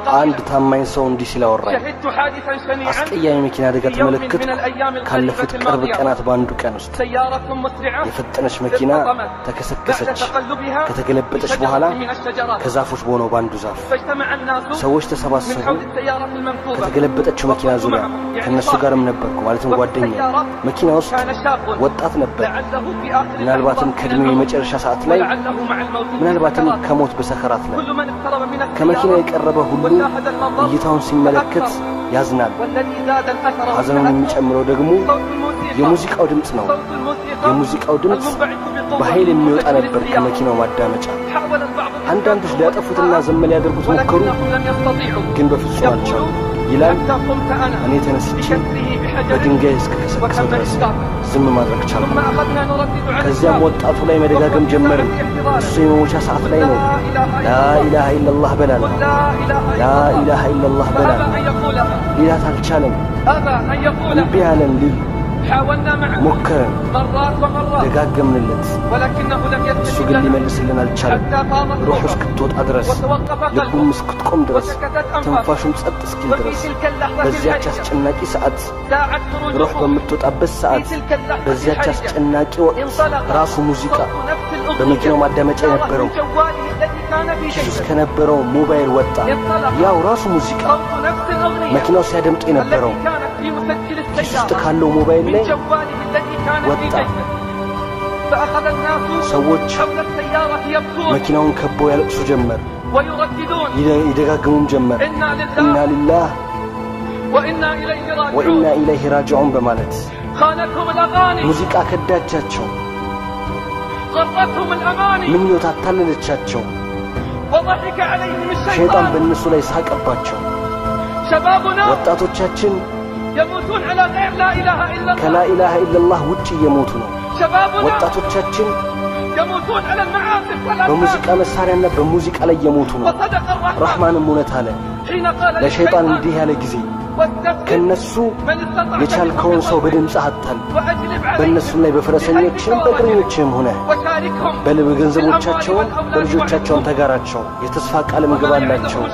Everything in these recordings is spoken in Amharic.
አንድ ታማኝ ሰው እንዲህ ሲል አወራኝ አስቀያሚ መኪና አደጋ ተመለከትኩ ካለፉት ቅርብ ቀናት ባንዱ ቀን ውስጥ የፈጠነች መኪና ተከሰከሰች ከተገለበጠች በኋላ ከዛፎች በሆነው ባንዱ ዛፍ ሰዎች ተሰባሰቡ ከተገለበጠችው መኪና ዙሪያ ከነሱ ጋርም ነበርኩ ማለትም ጓደኛ መኪና ውስጥ ወጣት ነበር ምናልባትም ከድሜው የመጨረሻ ሰዓት ላይ ምናልባትም ከሞት በሰከራት ላይ ከመኪናው የቀረበ ሁሉ እይታውን ሲመለከት ያዝናል ሐዘኑን የሚጨምረው ደግሞ የሙዚቃው ድምጽ ነው የሙዚቃው ድምጽ በኃይል የሚወጣ ነበር ከመኪናው ማዳመጫ አንዳንዶች ሊያጠፉትና ዘመን ሊያደርጉት ሞከሩ ግን በፍጹም አልቻሉም ይላል እኔ ተነስቼ በድንጋይ እስከከሰከሰው ድረስ ዝም ማድረግ ቻልኩ ከዚያም ወጣቱ ላይ መደጋገም ጀመርን እሱ የመሞቻ ሰዓት ላይ ነው ላ ኢላሃ ኢላላህ በላል ላ ኢላሃ ኢላላህ በላል ሊላት አልቻለም ልብ ያለን ሊል ሞከረን ደጋገምንለት እሱ ግን ሊመልስልን አልቻለም ሩሑ እስክትወጣ ድረስ ልቡም እስክትቆም ድረስ ትንፋሹም ጸጥ እስኪል ድረስ በዚያች አስጨናቂ ሰዓት ሩሕ በምትወጣበት ሰዓት በዚያች አስጨናቂ ወቅት ራሱ ሙዚቃ በመኪናው ማዳመጫ የነበረው ኪሱ ከነበረው ሞባይል ወጣ ያው ራሱ ሙዚቃ መኪናው ሲያደምጥ የነበረው ኪሱ ውስጥ ካለው ሞባይል ላይ ወጣ ሰዎች መኪናውን ከበው ያለቅሱ ጀመር ይደጋግሙም ጀመር ኢና ሊላህ ወኢና ኢለይሂ ራጂዑን በማለት ሙዚቃ ከዳቻቸው ምኞት አታለለቻቸው ሸይጣን በእነሱ ላይ ሳቀባቸው ወጣቶቻችን يموتون على غير لا إله إلا الله كلا إله إلا الله وجه يموتون وطاتوچاچن يموتون على المعاصي بموسيقى مساريانا بموسيقى ላይ يموتون رحمن مونت አለ ለሸይጣን እንዲህ ያለ ጊዜ ከነሱ የቻልከውን ሰው በድምጽ አታል በእነሱ ላይ በፈረሰኞችም በእግረኞችም ሆነ በገንዘቦቻቸው በልጆቻቸው ተጋራቸው የተስፋ ቃልም ገባላቸው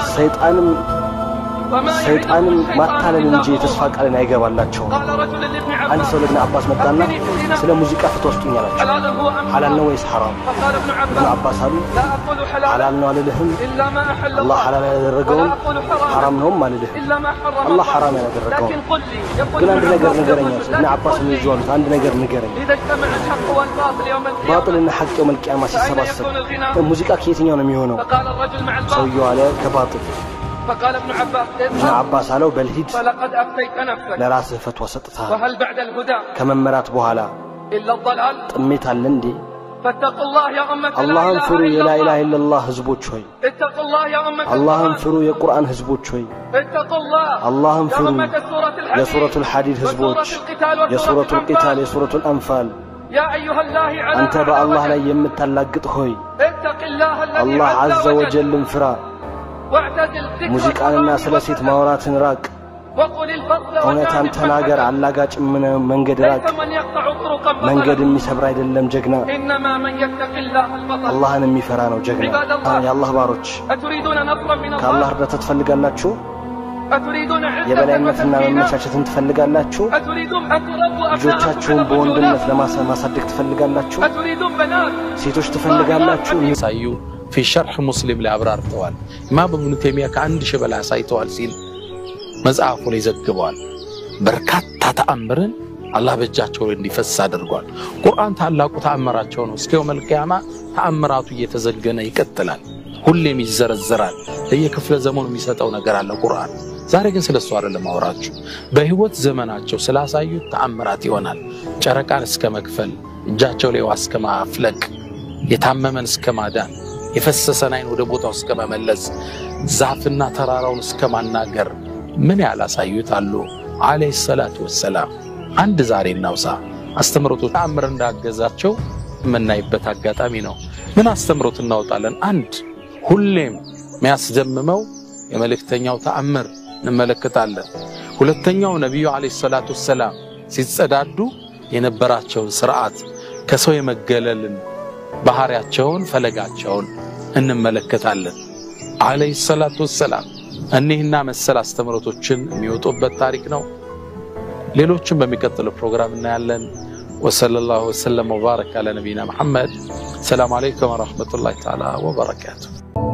ሰይጣንም ማታለል እንጂ የተስፋ ቃልን አይገባላቸው አንድ ሰው ለብን አባስ መጣና ስለ ሙዚቃ ፍትወስጡኝ አላቸው ሐላል ነው ወይስ ሐራም ኢብኑ አባስ አሉ ሐላል ነው አልልህም አላህ ሐላል ያደረገውን ሐራም ነው አልልህም አላህ ሐራም ያደረገው ግን አንድ ነገር ንገረኝ ኢብኑ አባስ ነው ይዟሉት አንድ ነገር ንገረኝ ባጥልና ሐቅ የውመል ቂያማ ሲሰባሰብ ሙዚቃ ከየትኛው ነው የሚሆነው ሰውየው አለ ከባጥል فقال ابن عباس قالوا بالهيد فلقد أفتيت نفسك لراسه فتوى سطتها وهل بعد الهدى كمن مرات بوهلا إلا الضلال طميت اللندي فاتقوا الله يا أمة الله انفروا لا إله إلا الله هزبوت شوي اتقوا الله يا أمة الله انفروا يا قرآن هزبوت شوي اتقوا الله انفروا يا سورة الحديد هزبوت يا سورة القتال يا سورة الأنفال يا أيها الله أنت بأ الله لا يمتلقط هوي اتق الله الذي الله عز وجل انفرا ሙዚቃንና ስለሴት ማውራትን ራቅ እውነታን ተናገር አላጋጭ ምን መንገድ ራቅ መንገድ የሚሰብር አይደለም ጀግና አላህን የሚፈራ ነው ጀግና የአላህ ባሮች ከአላህ እርዳታ ትፈልጋላችሁ የበላይነትና መመቻቸትን ትፈልጋላችሁ ልጆቻችሁን በወንድነት ለማሳደግ ትፈልጋላችሁ ሴቶች ትፈልጋላችሁ ሳዩ في شرح مسلم لأبرار طوال ما بمن تيمية كأند شبلا ساي طوال سيل مزعفون يزقبوال بركات تتأمرن الله بجاتشو اللي فساد رجال قرآن تعلق تأمراتشون وسكيوم القيامة تأمراته يتزجنا يكتلان كل ميزر الزرال هي كفل زمان ميسات أو نجار على القرآن زارجن سل السوار اللي ما وراتشو بهوت زماناتشو سلاسايو تأمراتي ونال شركان اسكما كفل جاتشو لي واسكما فلك يتعممن اسكما دان يفسسناين ወደ ቦታው እስከመመለስ ዛፍና ተራራውን እስከማናገር ምን ያላሳዩት አሉ አለይሂ ሰላቱ ወሰለም አንድ ዛሬ እናውሳ አስተምሮቱ ተአምር እንዳገዛቸው ምናይበት አጋጣሚ ነው ምን አስተምሮት እናውጣለን አንድ ሁሌም የሚያስደምመው የመልእክተኛው ተአምር እንመለከታለን ሁለተኛው ነብዩ አለይሂ ሰላቱ ወሰለም ሲጸዳዱ የነበራቸው ሥርዓት ከሰው የመገለልን ባህሪያቸውን ፈለጋቸውን እንመለከታለን አለይሂ ሰላቱ ወሰለም እነዚህና መሰል አስተምሮቶችን የሚወጡበት ታሪክ ነው ሌሎችም በሚቀጥለው ፕሮግራም እናያለን ወሰለላሁ ወሰለም ወባረከ አለ ነብይና መሐመድ ሰላም አለይኩም ወራህመቱላሂ ተዓላ ወበረካቱ